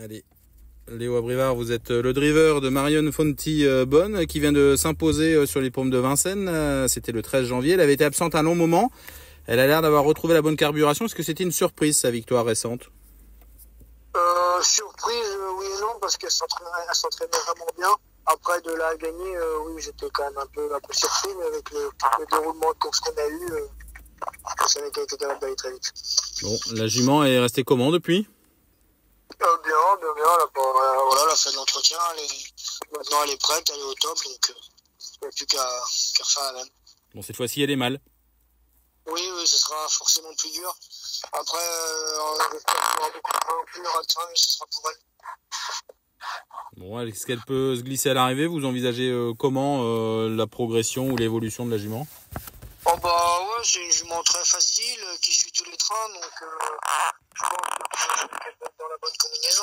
Allez, Léo Abrivard, vous êtes le driver de Marion Fonti-Bonne qui vient de s'imposer sur l'hippodrome de Vincennes. C'était le 13 janvier. Elle avait été absente un long moment. Elle a l'air d'avoir retrouvé la bonne carburation. Est-ce que c'était une surprise, sa victoire récente? Surprise, oui et non, parce qu'elle s'entraînait vraiment bien. Après, de la gagner, oui, j'étais quand même un peu surpris, mais avec le déroulement de course qu'on a eu, je savais qu'elle était capable d'aller très vite. Bon, la jument est restée comment depuis? Bien. Elle a fait de l'entretien. Maintenant, elle est prête, elle est au top, donc il n'y a plus qu'à refaire la même. Bon, cette fois-ci, elle est mal. Oui, ce sera forcément plus dur. Après, j'espère qu'il y aura beaucoup de points plus à mais ce sera pour elle. Bon, est-ce qu'elle peut se glisser à l'arrivée? Vous envisagez comment la progression ou l'évolution de la jument? Oh bah ouais, c'est une jument très facile qui suit tous les trains, donc je pense qu'elle peut être dans la bonne combinaison.